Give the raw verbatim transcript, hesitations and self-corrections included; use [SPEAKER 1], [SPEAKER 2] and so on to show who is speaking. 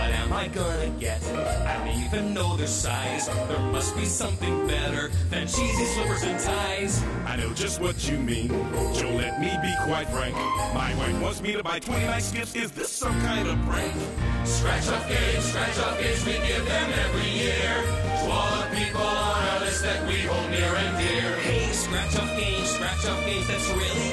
[SPEAKER 1] What am I gonna get? I don't even know their size. There must be something better than cheesy slippers and ties.
[SPEAKER 2] I know just what you mean, Joe, let me be quite frank. My wife wants me to buy twenty nice gifts. Is this some kind of prank?
[SPEAKER 1] Scratch off gauge, scratch off gauge, we give them every year to all the people on our list that we hold near and dear. Hey, scratch off gauge, scratch off gauge, that's really